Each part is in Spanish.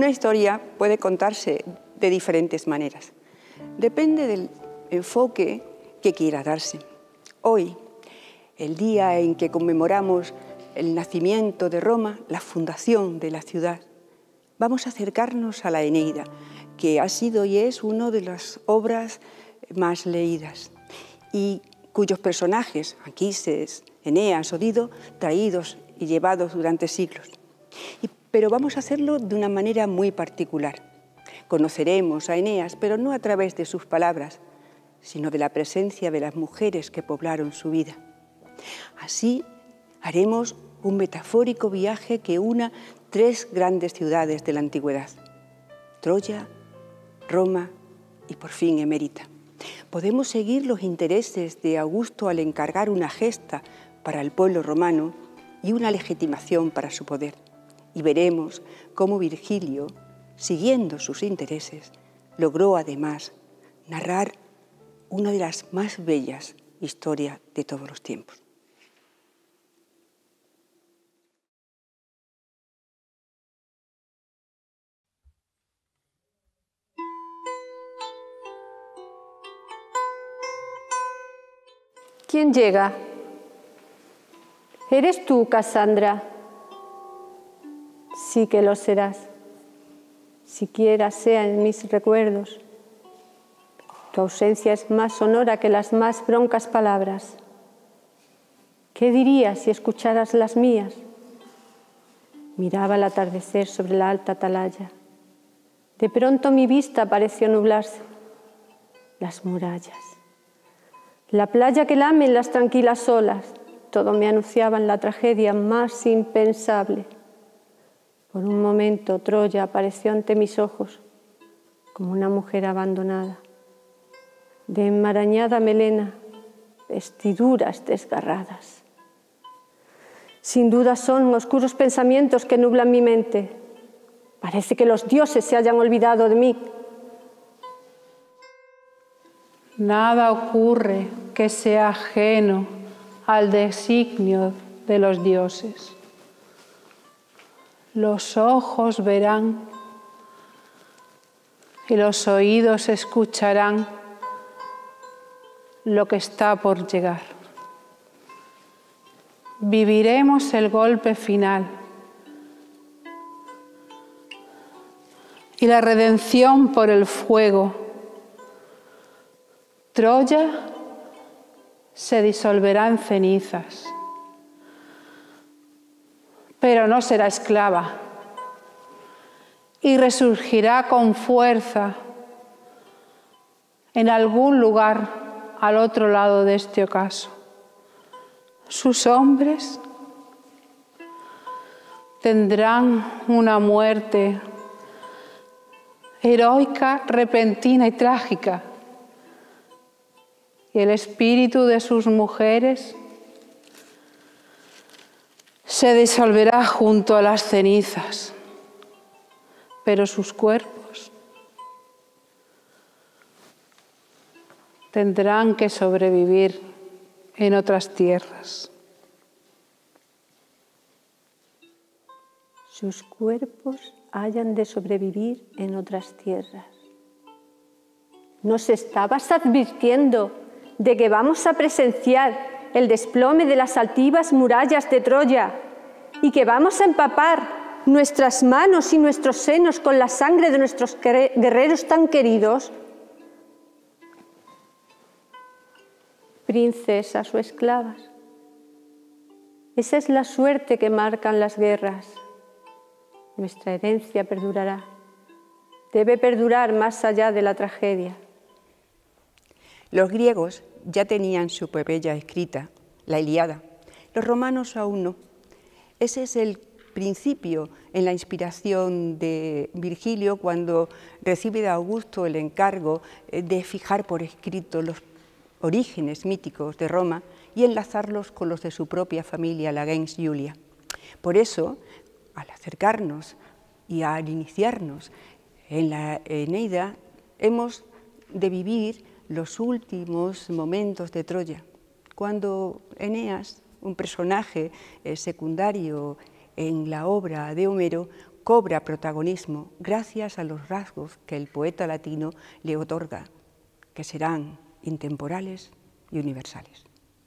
Una historia puede contarse de diferentes maneras. Depende del enfoque que quiera darse. Hoy, el día en que conmemoramos el nacimiento de Roma, la fundación de la ciudad, vamos a acercarnos a la Eneida, que ha sido y es una de las obras más leídas y cuyos personajes, Anquises, Eneas o Dido, traídos y llevados durante siglos. Pero vamos a hacerlo de una manera muy particular. Conoceremos a Eneas, pero no a través de sus palabras, sino de la presencia de las mujeres que poblaron su vida. Así haremos un metafórico viaje que una 3 grandes ciudades de la antigüedad: Troya, Roma y por fin Emérita. Podemos seguir los intereses de Augusto al encargar una gesta para el pueblo romano y una legitimación para su poder. Y veremos cómo Virgilio, siguiendo sus intereses, logró además narrar una de las más bellas historias de todos los tiempos. ¿Quién llega? ¿Eres tú, Casandra? Sí que lo serás, siquiera sea en mis recuerdos. Tu ausencia es más sonora que las más broncas palabras. ¿Qué dirías si escucharas las mías? Miraba el atardecer sobre la alta atalaya. De pronto mi vista pareció nublarse. Las murallas, la playa que lamen las tranquilas olas, todo me anunciaban la tragedia más impensable. Por un momento Troya apareció ante mis ojos como una mujer abandonada, de enmarañada melena, vestiduras desgarradas. Sin duda son oscuros pensamientos que nublan mi mente. Parece que los dioses se hayan olvidado de mí. Nada ocurre que sea ajeno al designio de los dioses. Los ojos verán y los oídos escucharán lo que está por llegar. Viviremos el golpe final y la redención por el fuego. Troya se disolverá en cenizas, pero no será esclava y resurgirá con fuerza en algún lugar al otro lado de este ocaso. Sus hombres tendrán una muerte heroica, repentina y trágica, y el espíritu de sus mujeres se disolverá junto a las cenizas, pero sus cuerpos tendrán que sobrevivir en otras tierras. Sus cuerpos hayan de sobrevivir en otras tierras. ¿Nos estabas advirtiendo de que vamos a presenciar el desplome de las altivas murallas de Troya y que vamos a empapar nuestras manos y nuestros senos con la sangre de nuestros guerreros tan queridos? Princesas o esclavas, esa es la suerte que marcan las guerras. Nuestra herencia perdurará, debe perdurar más allá de la tragedia. Los griegos ya tenían su epopeya escrita, la Ilíada. Los romanos aún no. Ese es el principio en la inspiración de Virgilio cuando recibe de Augusto el encargo de fijar por escrito los orígenes míticos de Roma y enlazarlos con los de su propia familia, la gens Julia. Por eso, al acercarnos y al iniciarnos en la Eneida, hemos de vivir los últimos momentos de Troya, cuando Eneas, un personaje secundario en la obra de Homero, cobra protagonismo gracias a los rasgos que el poeta latino le otorga, que serán intemporales y universales.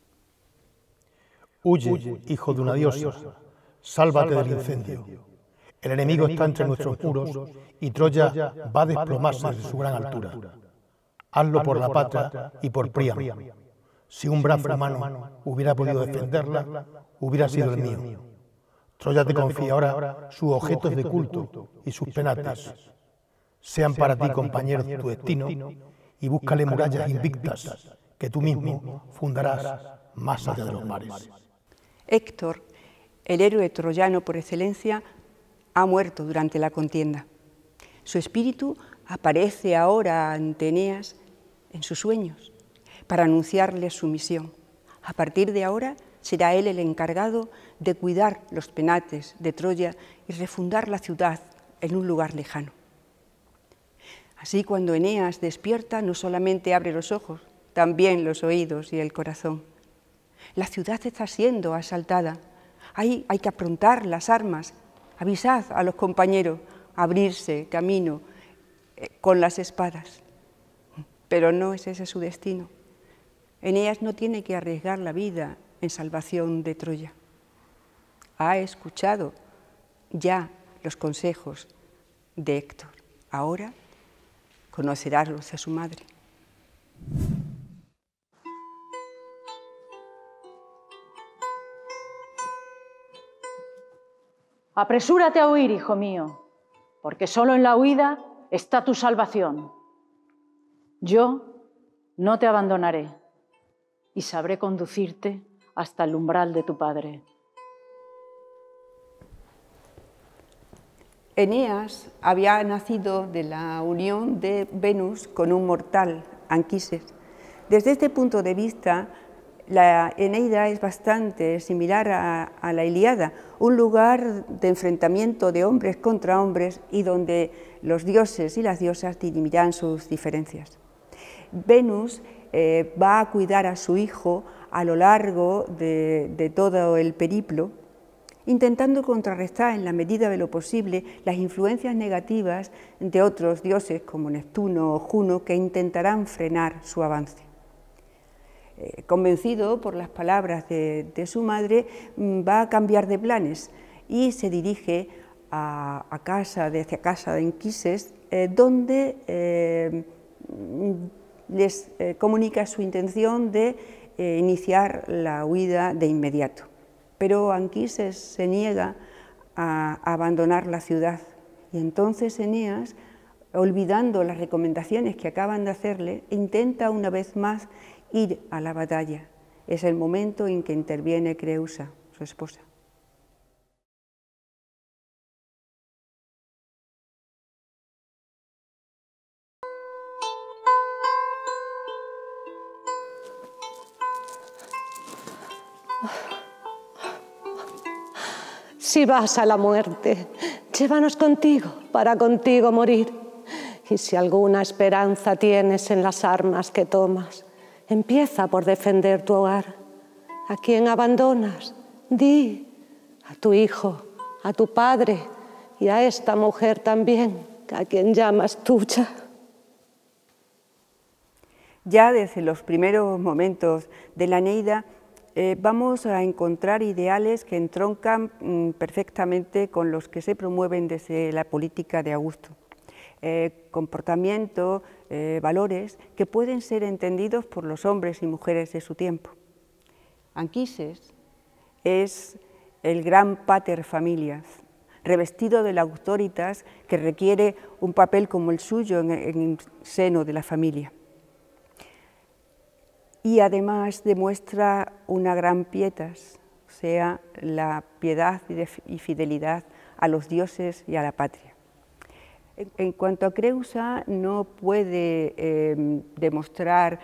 Huye, hijo de una diosa, sálvate del incendio. El enemigo está entre nuestros muros y Troya va a desplomarse de su gran altura. Hazlo por la patria y por Príamo. Si un brazo humano hubiera podido defenderla, hubiera sido el mío. Troya te confía ahora sus objetos de culto y sus penates. Sean para ti compañeros de tu destino y búscale murallas invictas que tú mismo fundarás más allá de los mares. Héctor, el héroe troyano por excelencia, ha muerto durante la contienda. Su espíritu aparece ahora ante Eneas en sus sueños para anunciarle su misión. A partir de ahora será él el encargado de cuidar los penates de Troya y refundar la ciudad en un lugar lejano. Así, cuando Eneas despierta, no solamente abre los ojos, también los oídos y el corazón. La ciudad está siendo asaltada. Hay que aprontar las armas. Avisad a los compañeros, abrirse camino con las espadas. Pero no es ese su destino. Eneas no tiene que arriesgar la vida en salvación de Troya. Ha escuchado ya los consejos de Héctor. Ahora conocerá los de su madre. Apresúrate a huir, hijo mío, porque solo en la huida está tu salvación. Yo no te abandonaré y sabré conducirte hasta el umbral de tu padre. Eneas había nacido de la unión de Venus con un mortal, Anquises. Desde este punto de vista, la Eneida es bastante similar a la Ilíada, un lugar de enfrentamiento de hombres contra hombres y donde los dioses y las diosas dirimirán sus diferencias. Venus va a cuidar a su hijo a lo largo de todo el periplo, intentando contrarrestar en la medida de lo posible las influencias negativas de otros dioses como Neptuno o Juno que intentarán frenar su avance. Convencido por las palabras de su madre, va a cambiar de planes y se dirige hacia casa de Anquises, donde les comunica su intención de iniciar la huida de inmediato. Pero Anquises se niega a abandonar la ciudad y entonces Eneas, olvidando las recomendaciones que acaban de hacerle, intenta una vez más ir a la batalla. Es el momento en que interviene Creusa, su esposa. Si vas a la muerte, llévanos contigo para contigo morir. Y si alguna esperanza tienes en las armas que tomas, empieza por defender tu hogar. ¿A quién abandonas? Di, a tu hijo, a tu padre y a esta mujer también, a quien llamas tuya. Ya desde los primeros momentos de la Eneida vamos a encontrar ideales que entroncan perfectamente con los que se promueven desde la política de Augusto. Comportamiento, valores que pueden ser entendidos por los hombres y mujeres de su tiempo. Anquises es el gran pater familias, revestido de la autoritas que requiere un papel como el suyo en el seno de la familia. Y además demuestra una gran pietas, o sea, la piedad y fidelidad a los dioses y a la patria. En cuanto a Creusa, no puede demostrar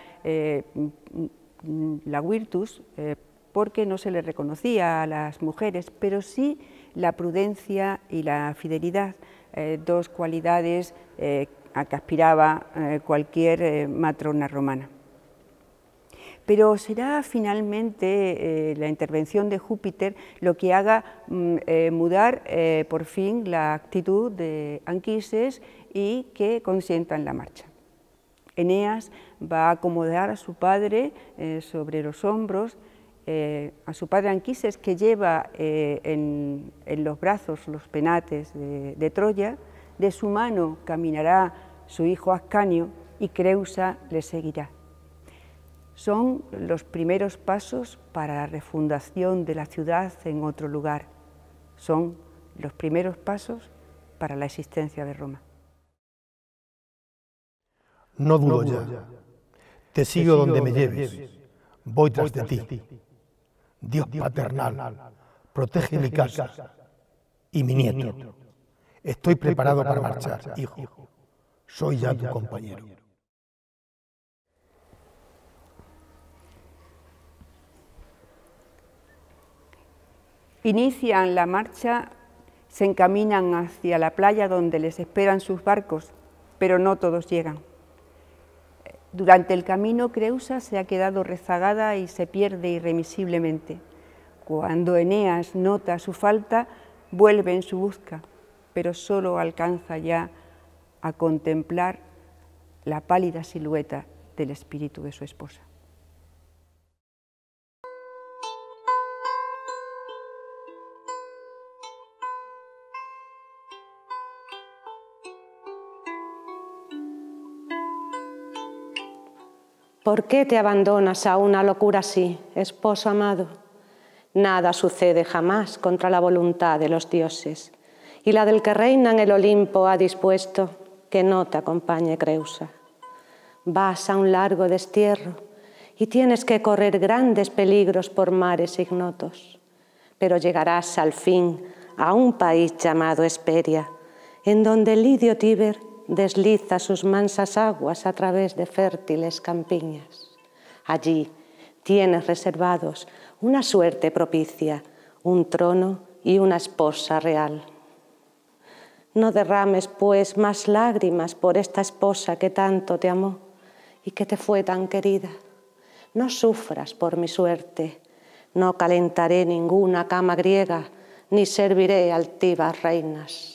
la virtus porque no se le reconocía a las mujeres, pero sí la prudencia y la fidelidad, dos cualidades a que aspiraba cualquier matrona romana. pero será finalmente la intervención de Júpiter lo que haga mudar por fin la actitud de Anquises y que consientan la marcha. Eneas va a acomodar a su padre sobre los hombros, a su padre Anquises, que lleva en los brazos los penates de Troya. De su mano caminará su hijo Ascanio y Creusa le seguirá. Son los primeros pasos para la refundación de la ciudad en otro lugar. Son los primeros pasos para la existencia de Roma. No dudo ya. Te sigo donde me lleves. Voy tras de ti. Dios paternal, protege mi casa y mi nieto. Estoy preparado para marchar, hijo. Soy ya tu compañero. Inician la marcha, se encaminan hacia la playa donde les esperan sus barcos, pero no todos llegan. Durante el camino, Creusa se ha quedado rezagada y se pierde irremisiblemente. Cuando Eneas nota su falta, vuelve en su busca, pero solo alcanza ya a contemplar la pálida silueta del espíritu de su esposa. ¿Por qué te abandonas a una locura así, esposo amado? Nada sucede jamás contra la voluntad de los dioses, y la del que reina en el Olimpo ha dispuesto que no te acompañe Creusa. Vas a un largo destierro y tienes que correr grandes peligros por mares ignotos, pero llegarás al fin a un país llamado Hesperia, en donde el lidio Tíber desliza sus mansas aguas a través de fértiles campiñas. Allí tienes reservados una suerte propicia, un trono y una esposa real. No derrames, pues, más lágrimas por esta esposa que tanto te amó y que te fue tan querida. No sufras por mi suerte, no calentaré ninguna cama griega, ni serviré altivas reinas.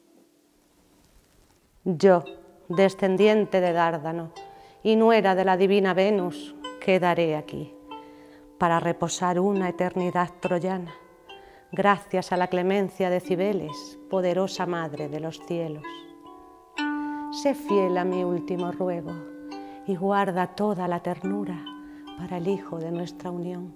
Yo, descendiente de Dárdano y nuera de la divina Venus, quedaré aquí para reposar una eternidad troyana, gracias a la clemencia de Cibeles, poderosa madre de los cielos. Sé fiel a mi último ruego y guarda toda la ternura para el hijo de nuestra unión.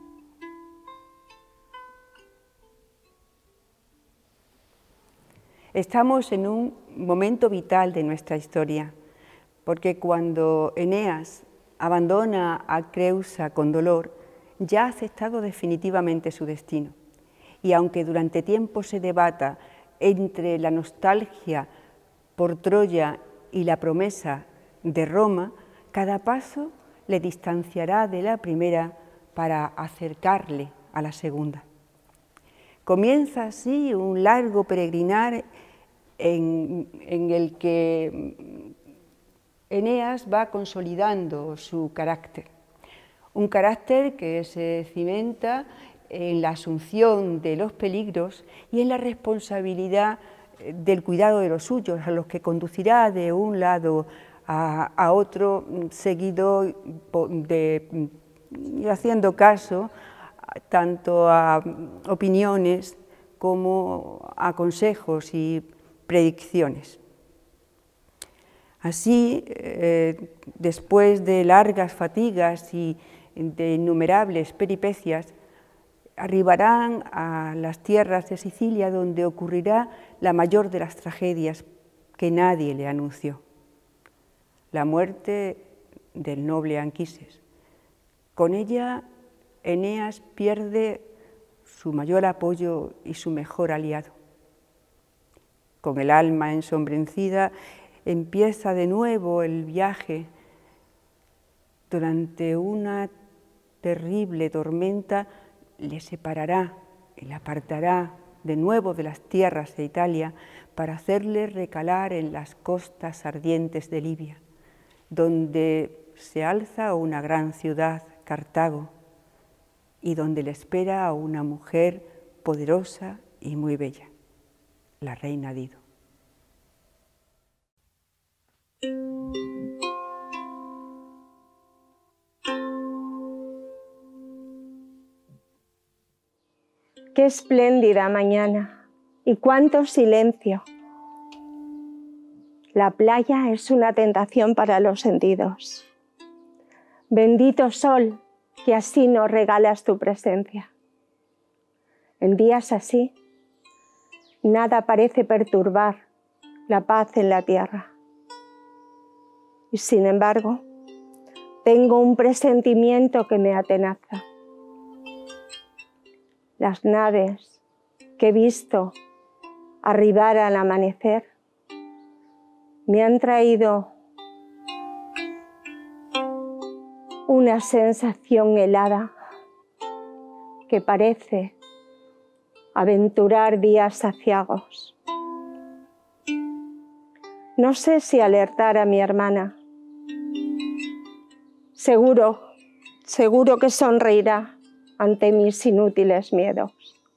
Estamos en un momento vital de nuestra historia, porque cuando Eneas abandona a Creusa con dolor, ya ha aceptado definitivamente su destino. Y aunque durante tiempo se debata entre la nostalgia por Troya y la promesa de Roma, cada paso le distanciará de la primera para acercarle a la segunda. Comienza así un largo peregrinar en el que Eneas va consolidando su carácter, un carácter que se cimenta en la asunción de los peligros y en la responsabilidad del cuidado de los suyos, a los que conducirá de un lado a otro, seguido y haciendo caso tanto a opiniones como a consejos y predicciones. Así, después de largas fatigas y de innumerables peripecias, arribarán a las tierras de Sicilia, donde ocurrirá la mayor de las tragedias que nadie le anunció: la muerte del noble Anquises. Con ella, Eneas pierde su mayor apoyo y su mejor aliado. Con el alma ensombrecida, empieza de nuevo el viaje. Durante una terrible tormenta le separará y le apartará de nuevo de las tierras de Italia para hacerle recalar en las costas ardientes de Libia, donde se alza una gran ciudad Cartago, y donde le espera a una mujer poderosa y muy bella, la reina Dido. Qué espléndida mañana y cuánto silencio. La playa es una tentación para los sentidos. Bendito sol, que así nos regalas tu presencia. En días así, nada parece perturbar la paz en la tierra. Y sin embargo, tengo un presentimiento que me atenaza. Las naves que he visto arribar al amanecer me han traído una sensación helada que parece aventurar días aciagos. No sé si alertar a mi hermana. Seguro que sonreirá ante mis inútiles miedos.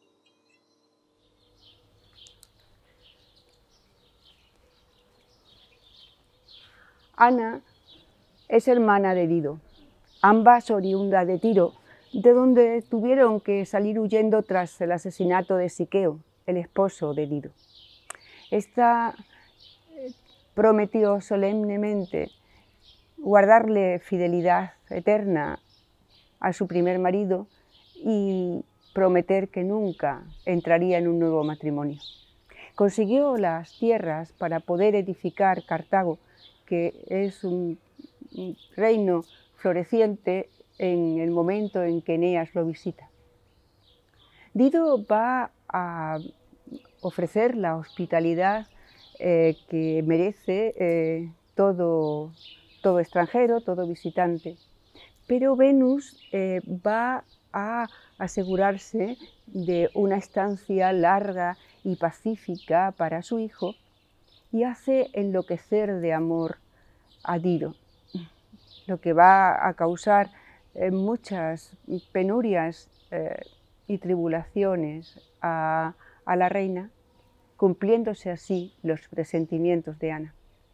Ana es hermana de Dido, ambas oriundas de Tiro, de donde tuvieron que salir huyendo tras el asesinato de Siqueo, el esposo de Dido. Esta prometió solemnemente guardarle fidelidad eterna a su primer marido y prometer que nunca entraría en un nuevo matrimonio. Consiguió las tierras para poder edificar Cartago, que es un reino floreciente en el momento en que Eneas lo visita. Dido va a ofrecer la hospitalidad que merece todo extranjero, todo visitante. Pero Venus va a asegurarse de una estancia larga y pacífica para su hijo y hace enloquecer de amor a Dido, lo que va a causar muchas penurias y tribulaciones a la reina, cumpliéndose así los presentimientos de Ana.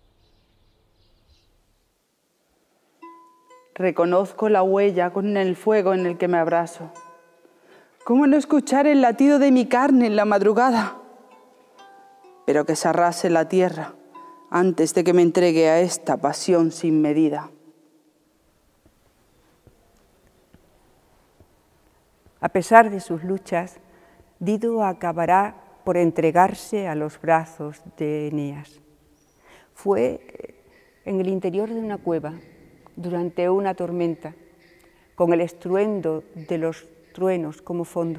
Reconozco la huella con el fuego en el que me abrazo. ¿Cómo no escuchar el latido de mi carne en la madrugada? Pero que se arrase la tierra antes de que me entregue a esta pasión sin medida. A pesar de sus luchas, Dido acabará por entregarse a los brazos de Eneas. Fue en el interior de una cueva, durante una tormenta, con el estruendo de los truenos como fondo.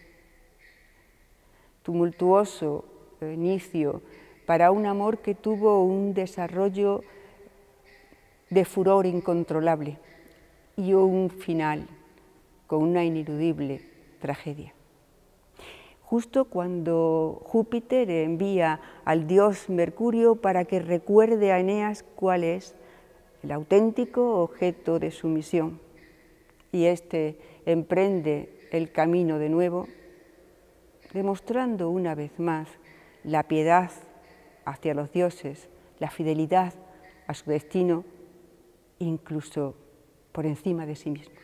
Tumultuoso inicio para un amor que tuvo un desarrollo de furor incontrolable y un final con una ineludible tragedia. Justo cuando Júpiter envía al dios Mercurio para que recuerde a Eneas cuál es el auténtico objeto de su misión, y éste emprende el camino de nuevo, demostrando una vez más la piedad hacia los dioses, la fidelidad a su destino, incluso por encima de sí mismo.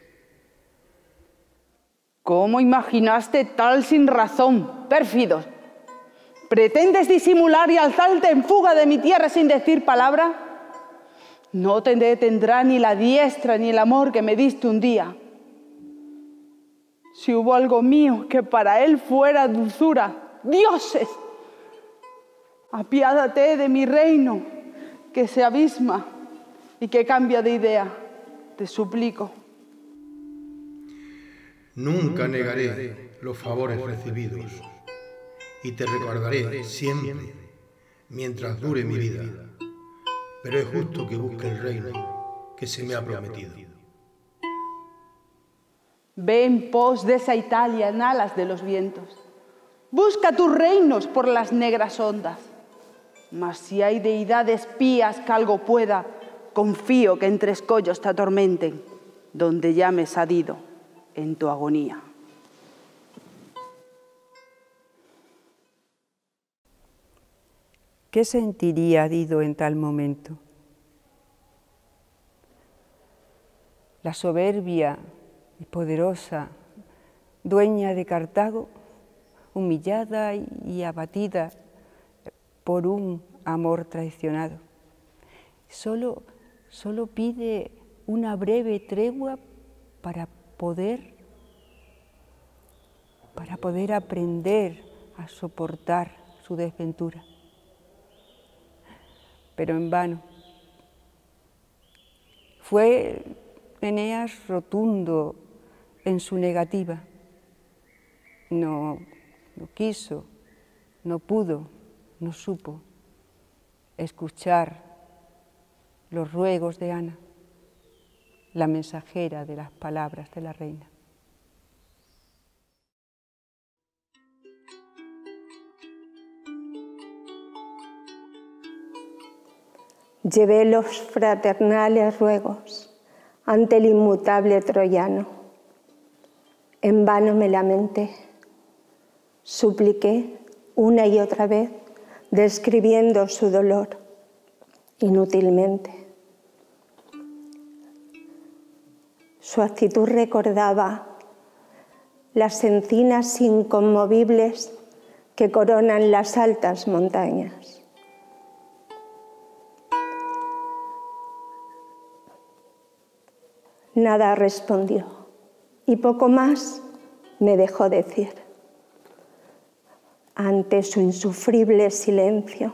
¿Cómo imaginaste tal sinrazón, pérfido? ¿Pretendes disimular y alzarte en fuga de mi tierra sin decir palabra? No te detendrá ni la diestra ni el amor que me diste un día. Si hubo algo mío que para él fuera dulzura, dioses, apiádate de mi reino que se abisma y que cambia de idea, te suplico. Nunca negaré los favores recibidos y te recordaré siempre mientras dure mi vida, pero es justo que busque el reino que se me ha prometido. Ve en pos de esa Italia en alas de los vientos. Busca tus reinos por las negras ondas. Mas si hay deidades pías que algo pueda, confío que entre escollos te atormenten. donde llames a Dido en tu agonía. ¿Qué sentiría Dido en tal momento? La soberbia y poderosa dueña de Cartago, humillada y abatida por un amor traicionado. Solo pide una breve tregua para poder aprender a soportar su desventura. Pero en vano. Fue Eneas rotundo en su negativa. No quiso, no pudo, no supo escuchar los ruegos de Ana, la mensajera de las palabras de la reina. Llevé los fraternales ruegos ante el inmutable troyano. En vano me lamenté, supliqué una y otra vez, describiendo su dolor, inútilmente. Su actitud recordaba las encinas inconmovibles que coronan las altas montañas. Nada respondió y poco más me dejó decir. Ante su insufrible silencio,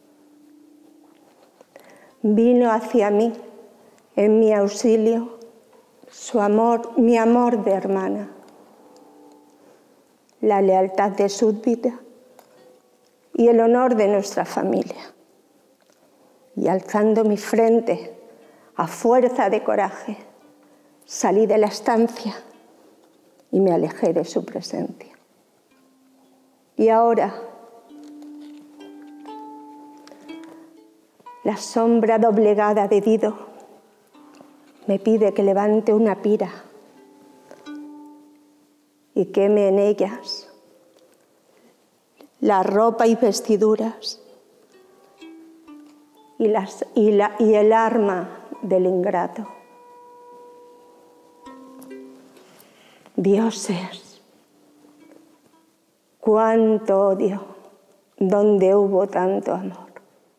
vino hacia mí, en mi auxilio, su amor, mi amor de hermana, la lealtad de súbdita y el honor de nuestra familia. Y alzando mi frente a fuerza de coraje, salí de la estancia y me alejé de su presencia. Y ahora, la sombra doblegada de Dido me pide que levante una pira y queme en ellas la ropa y vestiduras y el arma del ingrato. Dioses, cuánto odio donde hubo tanto amor.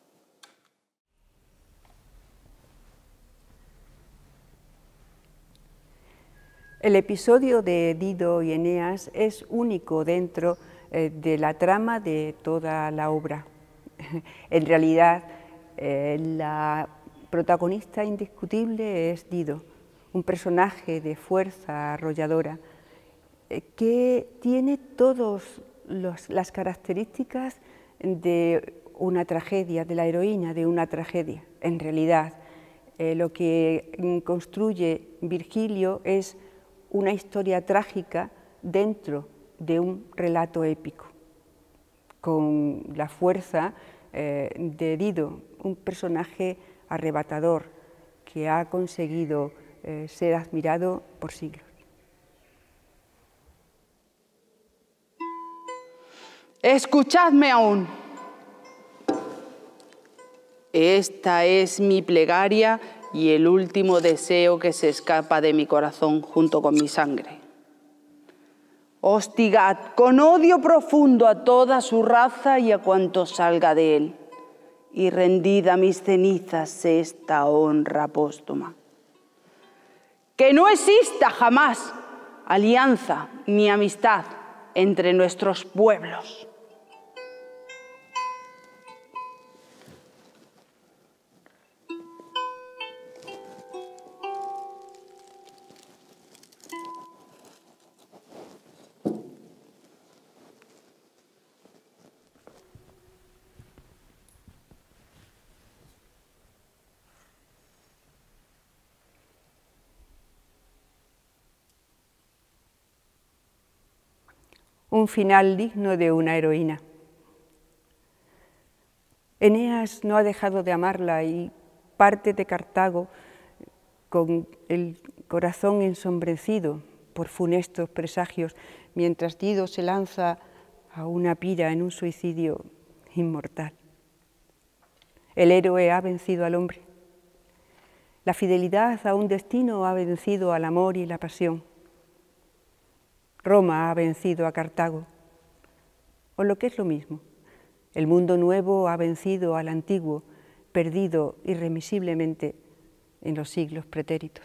El episodio de Dido y Eneas es único dentro de la trama de toda la obra. En realidad, la protagonista indiscutible es Dido, un personaje de fuerza arrolladora que tiene todas las características de una tragedia, de la heroína de una tragedia. En realidad, lo que construye Virgilio es una historia trágica dentro de un relato épico, con la fuerza de Dido, un personaje arrebatador que ha conseguido ser admirado por siglos. Escuchadme aún. Esta es mi plegaria y el último deseo que se escapa de mi corazón junto con mi sangre. Hostigad con odio profundo a toda su raza y a cuanto salga de él, y rendid a mis cenizas esta honra póstuma. Que no exista jamás alianza ni amistad entre nuestros pueblos. Un final digno de una heroína. Eneas no ha dejado de amarla y parte de Cartago con el corazón ensombrecido por funestos presagios, mientras Dido se lanza a una pira en un suicidio inmortal. El héroe ha vencido al hombre. La fidelidad a un destino ha vencido al amor y la pasión. Roma ha vencido a Cartago. O lo que es lo mismo, el mundo nuevo ha vencido al antiguo, perdido irremisiblemente en los siglos pretéritos.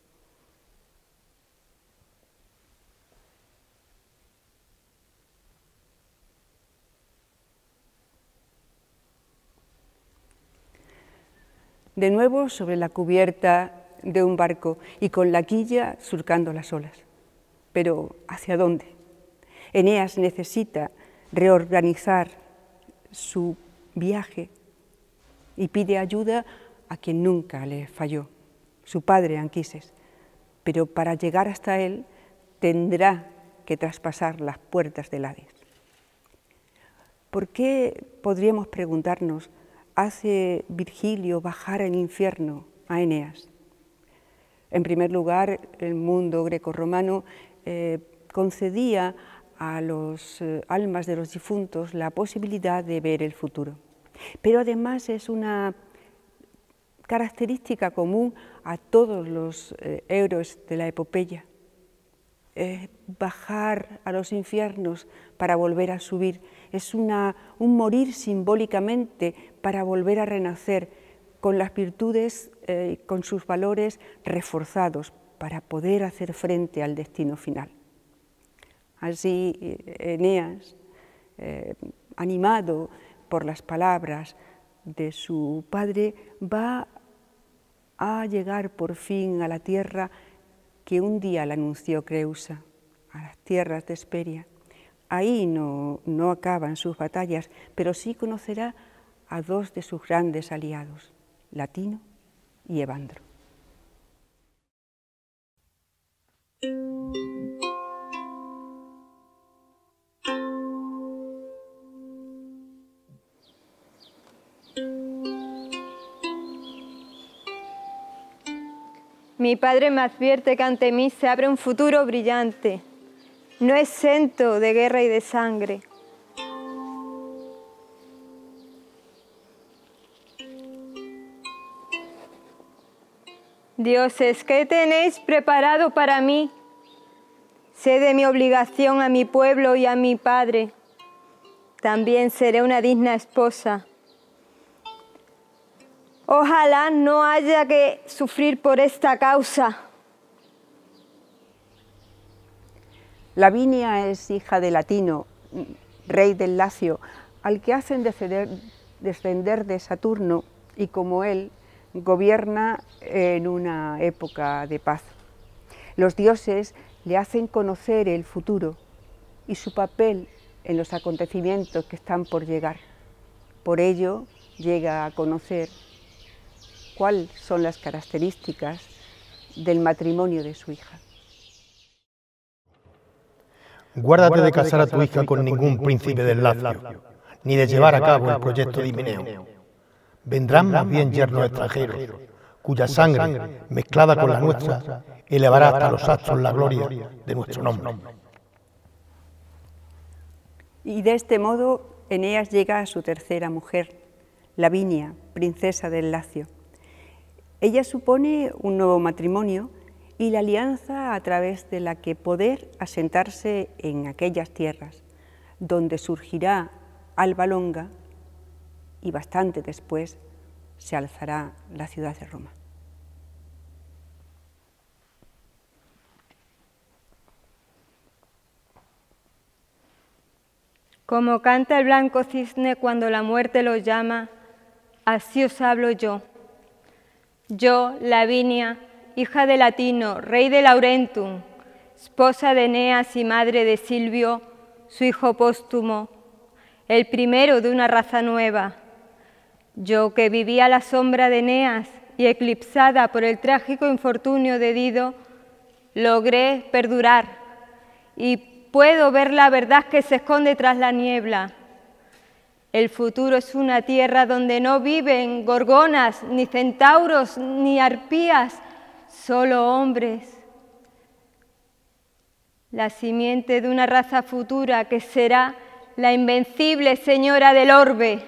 De nuevo sobre la cubierta de un barco y con la quilla surcando las olas. Pero ¿hacia dónde? Eneas necesita reorganizar su viaje y pide ayuda a quien nunca le falló, su padre Anquises. Pero para llegar hasta él tendrá que traspasar las puertas del Hades. ¿Por qué, podríamos preguntarnos, hace Virgilio bajar al infierno a Eneas? En primer lugar, el mundo grecorromano concedía a los almas de los difuntos la posibilidad de ver el futuro. Pero además es una característica común a todos los héroes de la epopeya. Bajar a los infiernos para volver a subir. Es un morir simbólicamente para volver a renacer con las virtudes, con sus valores reforzados para poder hacer frente al destino final. Así Eneas, animado por las palabras de su padre, va a llegar por fin a la tierra que un día le anunció Creusa, a las tierras de Hesperia. Ahí no acaban sus batallas, pero sí conocerá a dos de sus grandes aliados, Latino y Evandro. Mi padre me advierte que ante mí se abre un futuro brillante, no exento de guerra y de sangre. Dioses, ¿qué tenéis preparado para mí? Sé de mi obligación a mi pueblo y a mi padre. También seré una digna esposa. Ojalá no haya que sufrir por esta causa. Lavinia es hija de Latino, rey del Lacio, al que hacen descender de Saturno y como él gobierna en una época de paz. Los dioses le hacen conocer el futuro y su papel en los acontecimientos que están por llegar. Por ello llega a conocer cuáles son las características del matrimonio de su hija. Guárdate de casar a tu hija con ningún príncipe del Lacio, ni de llevar a cabo el proyecto de Himeneo. Vendrán más bien yernos extranjeros, cuya sangre, mezclada con la nuestra, elevará hasta los astros la gloria de nuestro nombre. Y de este modo Eneas llega a su tercera mujer, Lavinia, princesa del Lacio. Ella supone un nuevo matrimonio y la alianza a través de la que poder asentarse en aquellas tierras, donde surgirá Alba Longa y bastante después se alzará la ciudad de Roma. Como canta el blanco cisne cuando la muerte lo llama, así os hablo yo. Yo, Lavinia, hija de Latino, rey de Laurentum, esposa de Eneas y madre de Silvio, su hijo póstumo, el primero de una raza nueva. Yo que vivía a la sombra de Eneas y eclipsada por el trágico infortunio de Dido, logré perdurar y puedo ver la verdad que se esconde tras la niebla. El futuro es una tierra donde no viven gorgonas, ni centauros, ni arpías, solo hombres, la simiente de una raza futura que será la invencible señora del orbe.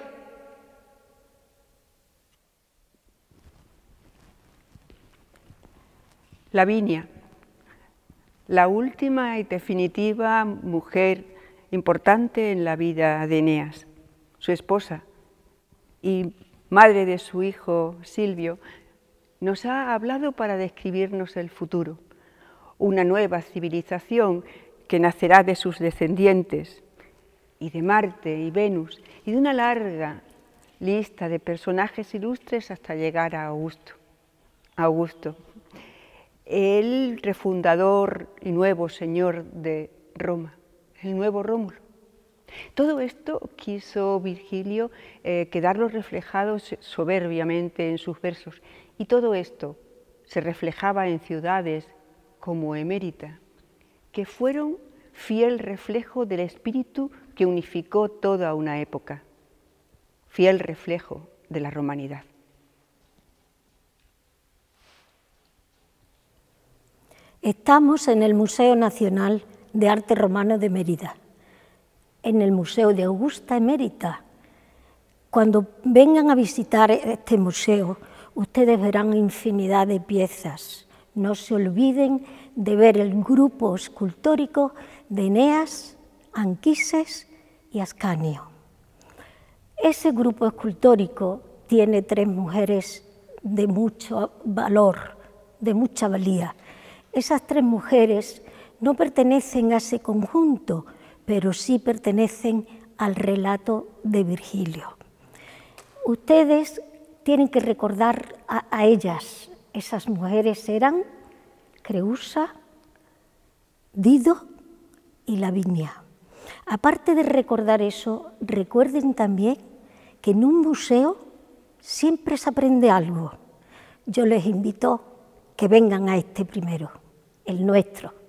Lavinia, la última y definitiva mujer importante en la vida de Eneas, su esposa y madre de su hijo Silvio, nos ha hablado para describirnos el futuro, una nueva civilización que nacerá de sus descendientes y de Marte y Venus y de una larga lista de personajes ilustres hasta llegar a Augusto. Augusto, el refundador y nuevo señor de Roma, el nuevo Rómulo. Todo esto quiso Virgilio quedarlo reflejado soberbiamente en sus versos, y todo esto se reflejaba en ciudades como Emérita, que fueron fiel reflejo del espíritu que unificó toda una época, fiel reflejo de la romanidad. Estamos en el Museo Nacional de Arte Romano de Mérida, en el Museo de Augusta Emérita. Cuando vengan a visitar este museo, ustedes verán infinidad de piezas. No se olviden de ver el grupo escultórico de Eneas, Anquises y Ascanio. Ese grupo escultórico tiene 3 mujeres de mucho valor, de mucha valía. Esas 3 mujeres no pertenecen a ese conjunto, pero sí pertenecen al relato de Virgilio. Ustedes tienen que recordar a ellas. Esas mujeres eran Creusa, Dido y Lavinia. Aparte de recordar eso, recuerden también que en un museo siempre se aprende algo. Yo les invito que vengan a este primero, el nuestro.